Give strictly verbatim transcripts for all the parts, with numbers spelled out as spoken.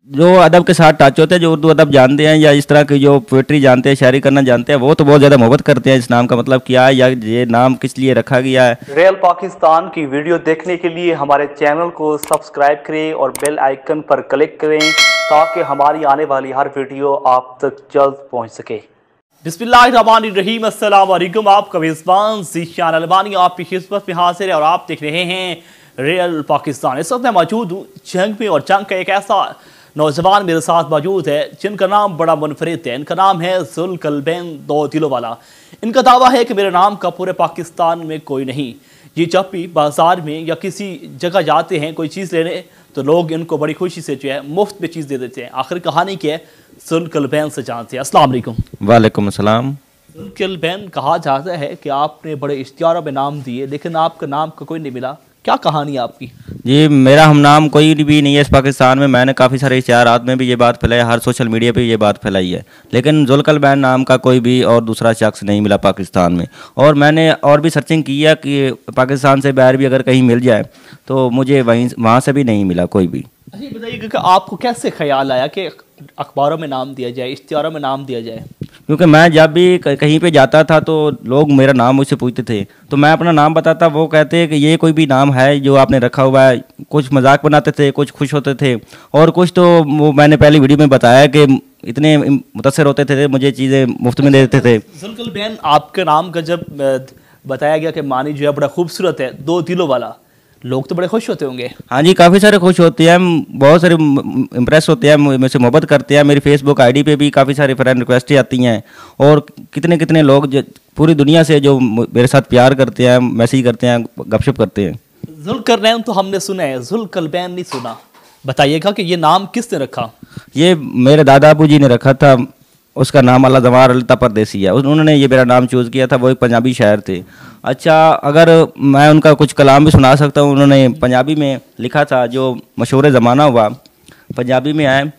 जो अदब के साथ टच होते हैं, जो उर्दू अदब जानते हैं या इस तरह की जो पोइट्री जानते हैं, शायरी करना जानते हैं, वो तो बहुत ज़्यादा मोहब्बत करते हैं। इस नाम का मतलब क्या है या ये नाम किस लिए रखा गया है। रियल पाकिस्तान की वीडियो देखने के लिए हमारे चैनल को सब्सक्राइब करें और बेल आइकन पर क्लिक करें ताकि हमारी आने वाली हर वीडियो आप तक जल्द पहुंच सके। बिस्मिल्लाहिर्रहमानिर्रहीम, अस्सलाम वालेकुम। आपका मेज़बान ज़ीशान अलबानी आपकी खिदमत में हाजिर है और आप देख रहे हैं रियल पाकिस्तान। इस वक्त मैं मौजूद हूँ जंग में और जंग का एक ऐसा नौजवान मेरे साथ मौजूद है जिनका नाम बड़ा मुनफरिद है। इनका नाम है ज़ुल्कल्बैन दो दिलों वाला। इनका दावा है कि मेरे नाम का पूरे पाकिस्तान में कोई नहीं। ये जब भी बाज़ार में या किसी जगह जाते हैं कोई चीज़ लेने तो लोग इनको बड़ी खुशी से जो है मुफ्त में चीज़ दे देते हैं। आखिर कहानी क्या है ज़ुल्कल्बैन से जानते हैं। अस्सलाम वालेकुम। वालेकुम अस्सलाम। ज़ुल्कल्बैन, कहा जाता है कि आपने बड़े इश्तिहारों में नाम दिए लेकिन आपका नाम का कोई नहीं मिला, क्या कहानी है आपकी? जी, मेरा हम नाम कोई भी नहीं है इस पाकिस्तान में। मैंने काफ़ी सारे इश्तिहारात में भी ये बात फैलाई, हर सोशल मीडिया पे ये बात फैलाई है, लेकिन ज़ुल्कल्बैन नाम का कोई भी और दूसरा शख्स नहीं मिला पाकिस्तान में। और मैंने और भी सर्चिंग की है कि पाकिस्तान से बाहर भी अगर कहीं मिल जाए तो मुझे वहीं वहाँ से भी नहीं मिला कोई भी। अच्छा, बताइए कि आपको कैसे ख्याल आया कि अखबारों में नाम दिया जाए, इश्तिहारों में नाम दिया जाए? क्योंकि मैं जब भी कहीं पे जाता था तो लोग मेरा नाम मुझसे पूछते थे, तो मैं अपना नाम बताता, वो कहते हैं कि ये कोई भी नाम है जो आपने रखा हुआ है। कुछ मजाक बनाते थे, कुछ खुश होते थे, और कुछ तो वो मैंने पहली वीडियो में बताया कि इतने मुतासर होते थे, मुझे चीज़ें मुफ्त में दे देते थे। ज़ुल्कल्बैन, आपके नाम का जब बताया गया कि मानी जो है बड़ा खूबसूरत है, दो दिलों वाला, लोग तो बड़े खुश होते होंगे। हाँ जी, काफ़ी सारे खुश होते हैं, बहुत सारे इम्प्रेस होते हैं, मुझसे मोहब्बत करते हैं। मेरी फेसबुक आईडी पे भी काफ़ी सारी फ्रेंड रिक्वेस्टें आती हैं, और कितने कितने लोग पूरी दुनिया से जो मेरे साथ प्यार करते हैं, मैसेज करते हैं, गपशप करते हैं। ज़ुल्कल्बैन तो हमने सुना है, ज़ुल्कल्बैन नहीं सुना। बताइएगा कि ये नाम किसने रखा? ये मेरे दादा अबू जी ने रखा था। उसका नाम अल्लाह जवार अल्ता परदेसी है। उन्होंने ये मेरा नाम चूज़ किया था। वो एक पंजाबी शायर थे। अच्छा, अगर मैं उनका कुछ कलाम भी सुना सकता हूँ। उन्होंने पंजाबी में लिखा था जो मशहूर ज़माना हुआ, पंजाबी में आए,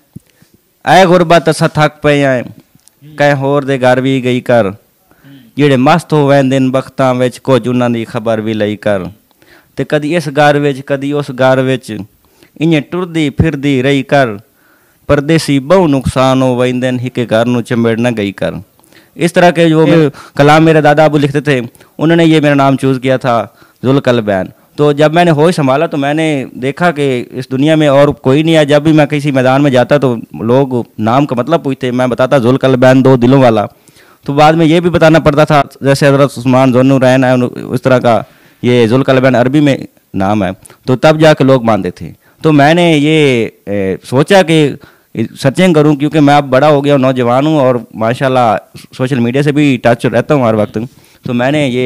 ऐ गुरबत असा थक पे आए कह होर दे घर भी गई कर, जेड़े मस्त हो वैन दिन बख्तां विच कुछ उन्हां दी खबर भी लई कर, ते कदी इस घर विच कदी उस घर विच इं टुरदी फिरदी रही कर, परदेसी बहु नुकसान हो वैंदन हिके घर नूं चंबेड़ न गई कर। इस तरह के जो कलाम मेरे दादा अबू लिखते थे, उन्होंने ये मेरा नाम चूज़ किया था ज़ुल्कल्बैन। तो जब मैंने होश संभाला तो मैंने देखा कि इस दुनिया में और कोई नहीं है। जब भी मैं किसी मैदान में जाता तो लोग नाम का मतलब पूछते, मैं बताता ज़ुल्कल्बैन दो दिलों वाला। तो बाद में ये भी बताना पड़ता था, जैसे हज़रत उस्मान ज़ुन्नुरैन है, उस तरह का ये ज़ुल्कल्बैन अरबी में नाम है, तो तब जाके लोग मानते थे। तो मैंने ये ए, सोचा कि सर्चिंग करूं, क्योंकि मैं अब बड़ा हो गया, नौजवान हूं और माशाल्लाह सोशल मीडिया से भी टच रहता हूं हर वक्त। तो मैंने ये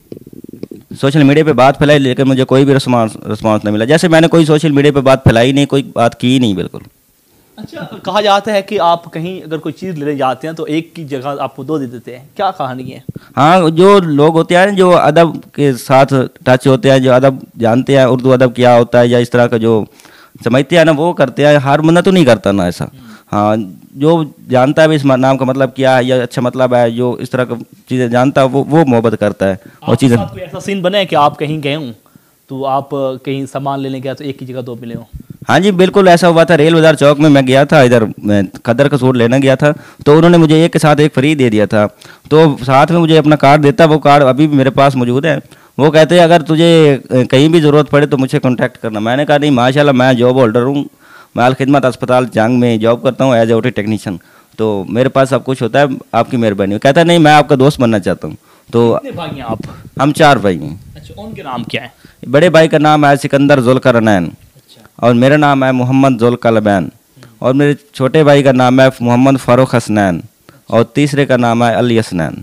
सोशल मीडिया पे बात फैलाई, लेकिन मुझे कोई भी रिस्पॉन्स रिस्पॉन्स नहीं मिला। जैसे मैंने कोई सोशल मीडिया पे बात फैलाई नहीं, कोई बात की नहीं बिल्कुल। अच्छा, कहा जाता है कि आप कहीं अगर कोई चीज़ लेने जाते हैं तो एक की जगह आपको दो दे देते हैं, क्या कहानी है? हाँ, जो लोग होते हैं जो अदब के साथ टच होते हैं, जो अदब जानते हैं, उर्दू अदब क्या होता है या इस तरह का जो समझते हैं ना, वो करते हैं। हर बंदा तो नहीं करता ना ऐसा। हाँ, जो जानता है भी इस नाम का मतलब क्या है या अच्छा मतलब है, जो इस तरह की चीज़ें जानता है, वो वो मोहब्बत करता है। और चीज़ें कोई ऐसा सीन बने कि आप कहीं गए हों तो आप कहीं सामान लेने गया तो एक ही जगह दो मिले हों? हाँ जी, बिल्कुल ऐसा हुआ था। रेल बाज़ार चौक में मैं गया था, इधर खदर का सूट लेना गया था, तो उन्होंने मुझे एक के साथ एक फ्री दे दिया था। तो साथ में मुझे अपना कार्ड देता, वो कार्ड अभी भी मेरे पास मौजूद है। वो कहते हैं अगर तुझे कहीं भी ज़रूरत पड़े तो मुझे कांटेक्ट करना। मैंने कहा नहीं, माशाल्लाह मैं जॉब होल्डर हूँ, मैं अल खिदमत अस्पताल जंग में जॉब करता हूँ एज ए ओटी टेक्नीशियन, तो मेरे पास सब कुछ होता है, आपकी मेहरबानी। कहता है नहीं, मैं आपका दोस्त बनना चाहता हूँ। तो कितने भाई हैं आप? हम चार भाई हैं। अच्छा, उनके नाम क्या है? बड़े भाई का नाम है सिकंदर ज़ुल्करनैन, और मेरा नाम है मोहम्मद ज़ुल्कल्बैन, और मेरे छोटे भाई का नाम है मोहम्मद फ़ारूक हसनैन, और तीसरे का नाम है अली हसनैन।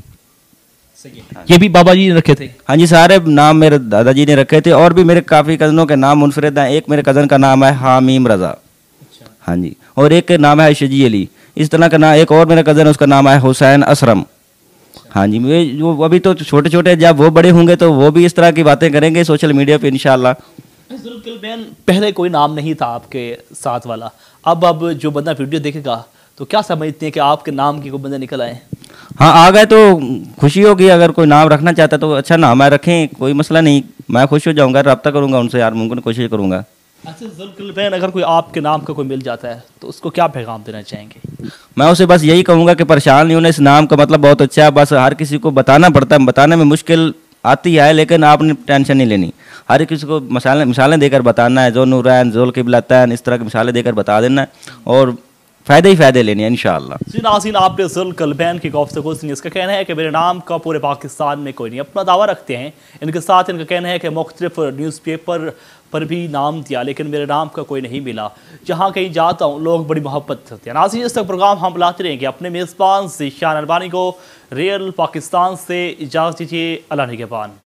ये भी बाबा जी ने रखे थे? हाँ जी, सारे नाम मेरे दादाजी ने रखे थे, और भी मेरे काफ़ी कज़नों के नाम मुनफरिद हैं। एक मेरे कज़न का नाम है हामीम रज़ा। अच्छा। हाँ जी, और एक नाम है शजी अली। इस तरह का नाम एक और मेरा कज़न है, उसका नाम है हुसैन असरम। अच्छा। हाँ जी, वे जो अभी तो छोटे छोटे, जब वो बड़े होंगे तो वो भी इस तरह की बातें करेंगे सोशल मीडिया पे इंशाल्लाह। ज़ुल्कल्बैन, पहले कोई नाम नहीं था आपके साथ वाला, अब अब जो बंदा वीडियो देखेगा तो क्या समझते हैं कि आपके नाम की कोई बंदा निकल आए? हाँ, आ गए तो खुशी होगी। अगर कोई नाम रखना चाहता है तो अच्छा नाम है, रखें, कोई मसला नहीं। मैं खुश हो जाऊंगा, रब्ता करूंगा उनसे, यार मुमकिन कोशिश करूंगा। अच्छा ज़ुल्करनैन, अगर कोई आपके नाम का कोई मिल जाता है तो उसको क्या पैगाम देना चाहेंगे? मैं उसे बस यही कहूँगा कि परेशान नहीं होना, इस नाम का मतलब बहुत अच्छा है, बस हर किसी को बताना पड़ता है, बताने में मुश्किल आती है लेकिन आपने टेंशन नहीं लेनी। हर किसी को मिसालें मिसालें देकर बताना है, जो नूरैन ज़ुल क़िबलतैन इस तरह की मिसालें देकर बता देना है और फ़ायदे ही फ़ायदे लेने हैं इंशाअल्लाह। जी नाज़रीन, आपने ज़ुल्करनैन की गुफ्तगू सुनी। इसका कहना है कि मेरे नाम का पूरे पाकिस्तान में कोई नहीं, अपना दावा रखते हैं। इनके साथ इनका कहना है कि मुख्तलिफ न्यूज़पेपर पर भी नाम दिया लेकिन मेरे नाम का कोई नहीं मिला। जहाँ कहीं जाता हूँ लोग बड़ी मोहब्बत करते हैं। नाज़रीन, इस तक प्रोग्राम हम बुलाते रहेंगे। अपने मेज़बान ज़ीशान अल्बानी को रियल पाकिस्तान से इजाज़त दीजिए। अल्लाह निगहबान।